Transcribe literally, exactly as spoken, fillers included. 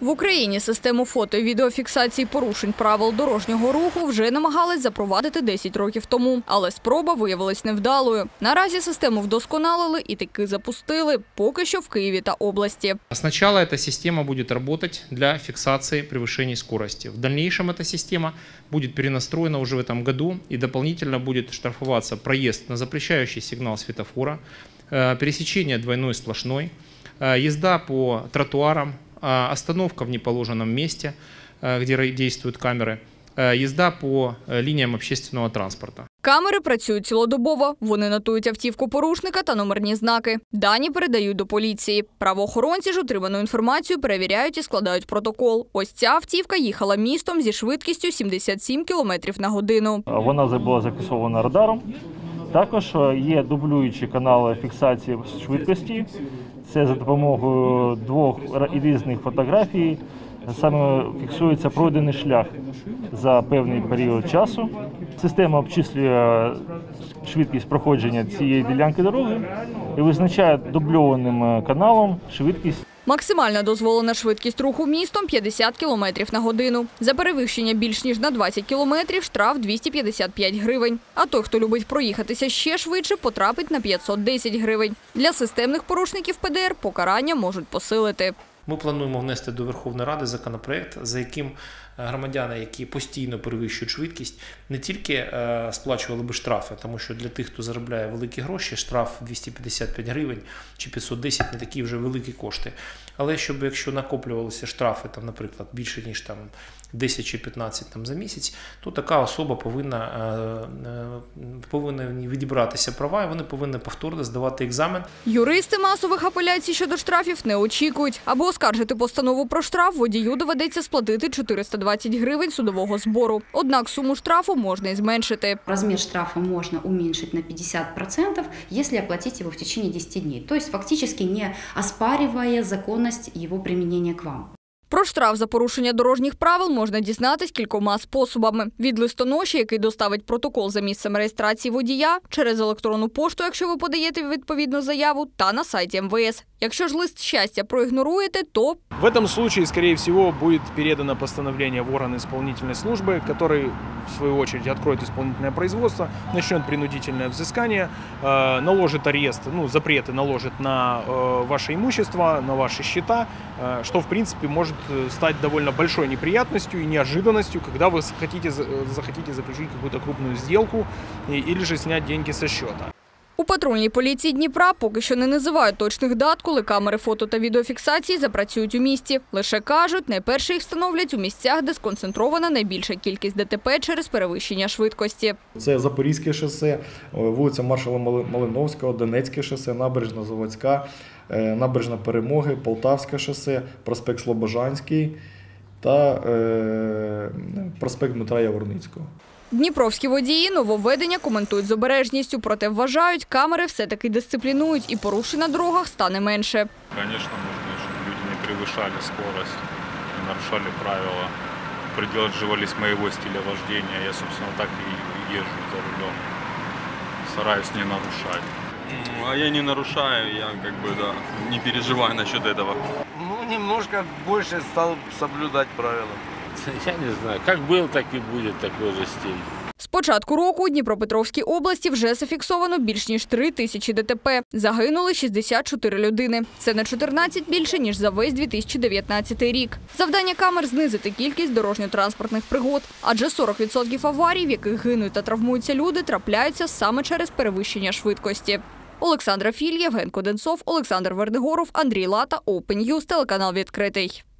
В Україні систему фото- і відеофіксації порушень правил дорожнього руху вже намагались запровадити десять років тому. Але спроба виявилась невдалою. Наразі систему вдосконалили і таки запустили, поки що в Києві та області. Спочатку ця система буде працювати для фіксації перевищення швидкості. В дальнейшем ця система буде перенастроєна вже в цьому році і дополнительно буде штрафуватися проїзд на запрещаючий сигнал світофора, пересечення двойної сплошної, їзда по тротуарам, остановка в неположенном месте, где действуют камеры, їзда по лініям общественного транспорту. Камери працюють цілодобово. Вони нотують автівку порушника та номерні знаки. Дані передають до поліції. Правоохоронці ж отриману інформацію перевіряють і складають протокол. Ось ця автівка їхала містом зі швидкістю сімдесят сім кілометрів на годину. Вона була зафіксована радаром. Також є дублюючі канали фіксації швидкості. Це за допомогою двох різних фотографій. Саме фіксується пройдений шлях за певний період часу. Система обчислює швидкість проходження цієї ділянки дороги і визначає дубльованим каналом швидкість. Максимальна дозволена швидкість руху містом – п'ятдесят кілометрів на годину. За перевищення більш ніж на двадцять кілометрів – штраф двісті п'ятдесят п'ять гривень. А той, хто любить проїхатися ще швидше, потрапить на п'ятсот десять гривень. Для системних порушників Пе Де Ер покарання можуть посилити. Ми плануємо внести до Верховної Ради законопроект, за яким громадяни, які постійно перевищують швидкість, не тільки сплачували би штрафи, тому що для тих, хто заробляє великі гроші, штраф двісті п'ятдесят п'ять гривень чи п'ятсот десять – не такі вже великі кошти. Але щоб, якщо накоплювалися штрафи, там, наприклад, більше ніж там, десять чи п'ятнадцять там, за місяць, то така особа повинна, повинна відібратися права і вони повинні повторно здавати екзамен. Юристи масових апеляцій щодо штрафів не очікують. Аби оскаржити постанову про штраф, водію доведеться сплатити чотириста двадцять гривень судового збору. Однак суму штрафу можна і зменшити. Розмір штрафу можна уменьшить на п'ятдесят відсотків, якщо оплатити його в течение десяти днів. Тобто фактично не оспарює законність його примінення к вам. Про штраф за порушення дорожніх правил можна дізнатись кількома способами. Від листоноші, який доставить протокол за місцем реєстрації водія, через електронну пошту, якщо ви подаєте відповідну заяву, та на сайті Ем Ве Ес. Якщо ж лист щастя проігноруєте, то… В этом случае, скорее всего, будет передано постановление в орган исполнительной службы, который, в свою очередь, откроет исполнительное производство, начнет принудительное взыскание, наложит арест, ну, запреты наложит на ваше имущество, на ваши счета, что, в принципе, может стать довольно большой неприятностью и неожиданностью, когда вы захотите, захотите заключить какую-то крупную сделку или же снять деньги со счета. У патрульній поліції Дніпра поки що не називають точних дат, коли камери фото- та відеофіксації запрацюють у місті. Лише кажуть, найперше їх встановлять у місцях, де сконцентрована найбільша кількість Де Те Пе через перевищення швидкості. Це Запорізьке шосе, вулиця Маршала Малиновського, Донецьке шосе, Набережна Заводська, Набережна Перемоги, Полтавське шосе, проспект Слобожанський та е, проспект Дмитра Яворницького. Дніпровські водії нововведення коментують з обережністю, проте вважають, камери все-таки дисциплінують і порушень на дорогах стане менше. Звісно, потрібно, щоб люди не перевищали швидкість, не нарушали правила, придержувалися моєго стилю вождення. Я, собственно, так і їжджу за рулем, стараюсь не нарушати. А я не нарушаю, я как бы, да, не переживаю насчет этого. Ну, немножко больше стал соблюдать правила. Я не знаю, як був, так і буде такий же стиль. З початку року у Дніпропетровській області вже зафіксовано більш ніж три тисячі Де Те Пе. Загинули шістдесят чотири людини. Це на чотирнадцять більше, ніж за весь дві тисячі дев'ятнадцятий рік. Завдання камер – знизити кількість дорожньо-транспортних пригод. Адже сорок відсотків аварій, в яких гинуть та травмуються люди, трапляються саме через перевищення швидкості. Олександра Філь, Євген Коденцов, Олександр Вернигоров, Андрій Лата, Open News, телеканал «Відкритий».